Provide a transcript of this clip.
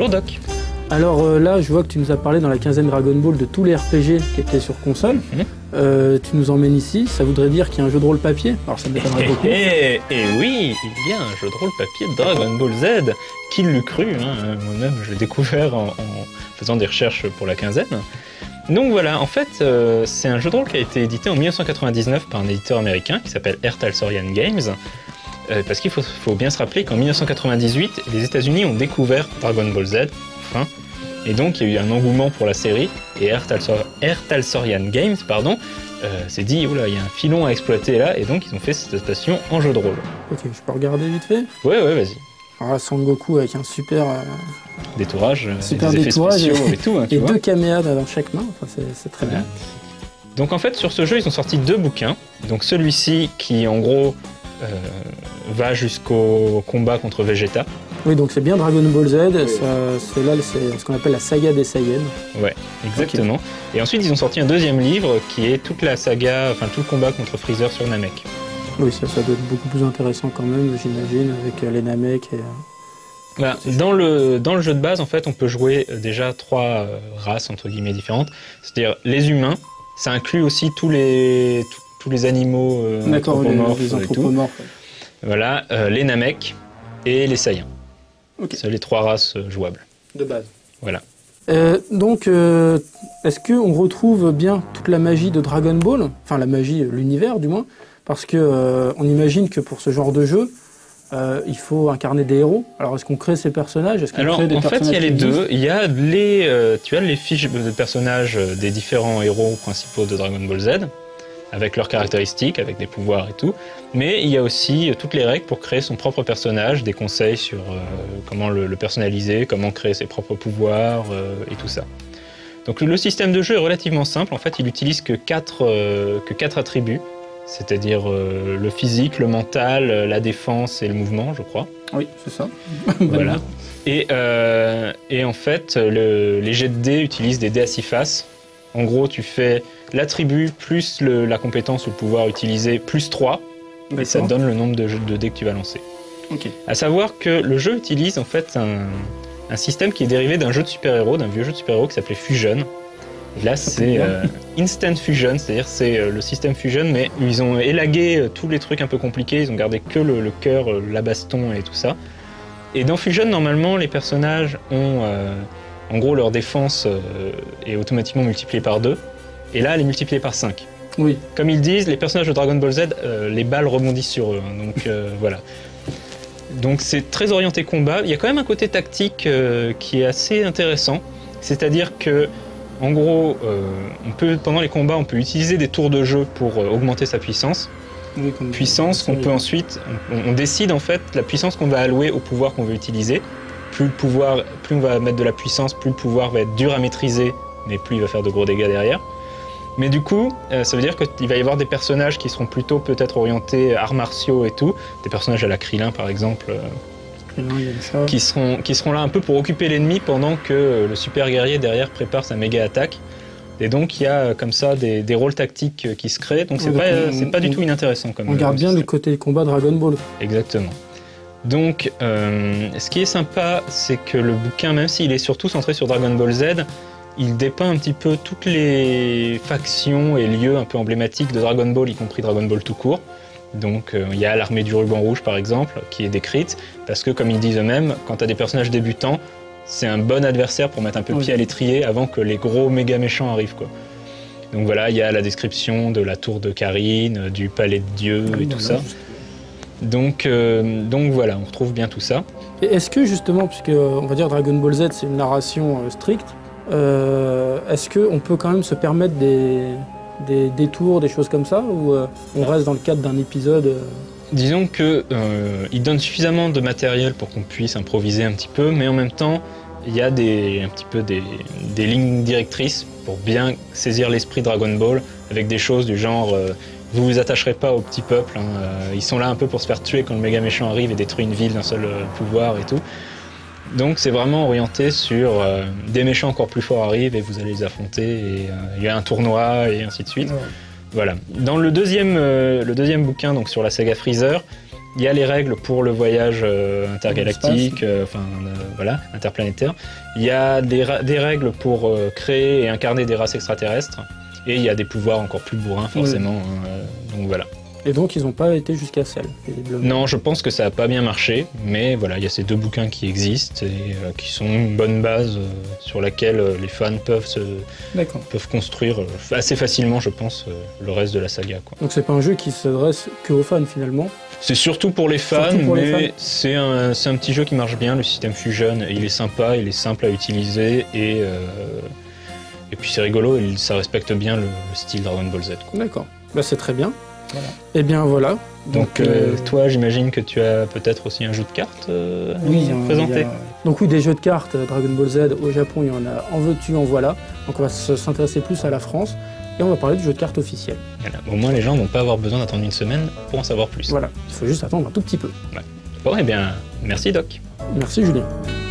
Bonjour Doc. Alors là, je vois que tu nous as parlé dans la quinzaine Dragon Ball de tous les RPG qui étaient sur console. Tu nous emmènes ici, ça voudrait dire qu'il y a un jeu de rôle papier. Alors ça m'étonnerait beaucoup. Et oui, il y a un jeu de rôle papier de Dragon Ball Z. Qui l'eût cru, hein. Moi-même je l'ai découvert en faisant des recherches pour la quinzaine. Donc voilà, en fait, c'est un jeu de rôle qui a été édité en 1999 par un éditeur américain qui s'appelle Ertalsorian Games. Parce qu'il faut bien se rappeler qu'en 1998, les États-Unis ont découvert Dragon Ball Z, enfin, et donc il y a eu un engouement pour la série, et Ertalsorian Games s'est dit, oula, il y a un filon à exploiter là, et donc ils ont fait cette adaptation en jeu de rôle. Ok, je peux regarder vite fait? Ouais, vas-y. Alors là, Son Goku avec un super... détourage, super des effets détourage spéciaux et tout, hein, tu et vois. 2 caméas dans chaque main, enfin, c'est très bien. Donc en fait, sur ce jeu, ils ont sorti 2 bouquins. Donc celui-ci qui, en gros, va jusqu'au combat contre Vegeta. Oui, donc c'est bien Dragon Ball Z, c'est là c'est ce qu'on appelle la saga des Saiyans. Ouais, exactement. Okay. Et ensuite, ils ont sorti un deuxième livre qui est toute la saga, enfin tout le combat contre Freezer sur Namek. Oui, ça doit être beaucoup plus intéressant quand même, j'imagine, avec les Namek et... Bah, dans le jeu de base, en fait, on peut jouer déjà 3 races, entre guillemets, différentes. C'est-à-dire les humains, ça inclut aussi tous les animaux anthropomorphes les anthropomorphes. Et tout. Voilà, les Namek et les Saiyans. Okay. C'est les 3 races jouables. De base. Voilà. Donc, est-ce qu'on retrouve bien toute la magie de Dragon Ball? Enfin, la magie, l'univers du moins. Parce que on imagine que pour ce genre de jeu, il faut incarner des héros. Alors, est-ce qu'on crée ces personnages? Alors, en fait, il y a les deux. Il y a tu as les fiches de personnages des différents héros principaux de Dragon Ball Z, avec leurs caractéristiques, avec des pouvoirs et tout. Mais il y a aussi toutes les règles pour créer son propre personnage, des conseils sur comment le personnaliser, comment créer ses propres pouvoirs et tout ça. Donc, le système de jeu est relativement simple. En fait, il n'utilise que 4 attributs. C'est-à-dire le physique, le mental, la défense et le mouvement, je crois. Oui, c'est ça. Voilà. Et en fait, les jets de dés utilisent des dés à 6 faces. En gros, tu fais l'attribut plus la compétence ou le pouvoir utilisé plus 3. Et ça te donne le nombre de dés que tu vas lancer. Ok. À savoir que le jeu utilise en fait un système qui est dérivé d'un jeu de super-héros, d'un vieux jeu de super-héros qui s'appelait Fusion. Et là, c'est Instant Fusion, c'est-à-dire c'est le système Fusion, mais ils ont élagué tous les trucs un peu compliqués, ils ont gardé que le cœur, la baston et tout ça. Et dans Fusion, normalement, les personnages ont, en gros, leur défense est automatiquement multipliée par 2, et là, elle est multipliée par 5. Oui. Comme ils disent, les personnages de Dragon Ball Z, les balles rebondissent sur eux, hein, donc voilà. Donc c'est très orienté combat. Il y a quand même un côté tactique qui est assez intéressant, c'est-à-dire que en gros, pendant les combats, on peut utiliser des tours de jeu pour augmenter sa puissance. Oui, puissance qu'on peut ensuite... On décide en fait la puissance qu'on va allouer au pouvoir qu'on veut utiliser. Plus on va mettre de la puissance, plus le pouvoir va être dur à maîtriser, mais plus il va faire de gros dégâts derrière. Mais du coup, ça veut dire qu'il va y avoir des personnages qui seront plutôt peut-être orientés arts martiaux et tout. Des personnages à la Krillin par exemple... qui seront là un peu pour occuper l'ennemi pendant que le super guerrier derrière prépare sa méga attaque. Et donc il y a comme ça des rôles tactiques qui se créent, donc c'est pas du tout inintéressant. On garde bien le côté combat Dragon Ball. Exactement. Donc ce qui est sympa, c'est que le bouquin, même s'il est surtout centré sur Dragon Ball Z, il dépeint un petit peu toutes les factions et lieux un peu emblématiques de Dragon Ball, y compris Dragon Ball tout court. Donc il y a l'armée du ruban rouge par exemple, qui est décrite, parce que comme ils disent eux-mêmes, quand tu as des personnages débutants, c'est un bon adversaire pour mettre un peu pied à l'étrier avant que les gros méga méchants arrivent, quoi. Donc voilà, il y a la description de la tour de Karine, du palais de Dieu et tout ça. Donc voilà, on retrouve bien tout ça. Et est-ce que justement, puisque on va dire Dragon Ball Z c'est une narration stricte, est-ce qu'on peut quand même se permettre des détours, des choses comme ça, ou on reste dans le cadre d'un épisode Disons qu'il donne suffisamment de matériel pour qu'on puisse improviser un petit peu, mais en même temps, il y a des lignes directrices pour bien saisir l'esprit Dragon Ball, avec des choses du genre vous vous attacherez pas au petit peuple, hein, ils sont là un peu pour se faire tuer quand le méga méchant arrive et détruit une ville d'un seul pouvoir et tout. Donc c'est vraiment orienté sur des méchants encore plus forts arrivent et vous allez les affronter et il y a un tournoi et ainsi de suite. Ouais. Voilà. Dans le deuxième bouquin, donc sur la saga Freezer, Il y a les règles pour le voyage intergalactique, voilà, interplanétaire. Il y a des règles pour créer et incarner des races extraterrestres. Et il y a des pouvoirs encore plus bourrins, forcément. Donc voilà. Et donc, ils n'ont pas été jusqu'à celle, visiblement. Non, je pense que ça n'a pas bien marché. Mais voilà, il y a ces 2 bouquins qui existent et qui sont une bonne base sur laquelle les fans peuvent construire assez facilement, je pense, le reste de la saga, quoi. Donc, c'est pas un jeu qui s'adresse que aux fans, finalement. C'est surtout pour les fans, mais c'est un petit jeu qui marche bien. Le système Fusion, il est sympa, il est simple à utiliser et puis c'est rigolo, ça respecte bien le style Dragon Ball Z. D'accord, bah, c'est très bien. Voilà. Et bien voilà. Donc toi, j'imagine que tu as peut-être aussi un jeu de cartes à présenter. Donc oui, des jeux de cartes Dragon Ball Z au Japon, il y en a en veux-tu, en voilà. Donc on va s'intéresser plus à la France et on va parler du jeu de cartes officiel. Voilà. Au moins les gens n'ont pas à avoir besoin d'attendre une semaine pour en savoir plus. Voilà, il faut juste attendre un tout petit peu. Ouais. Bon, eh bien, merci Doc. Merci Julien.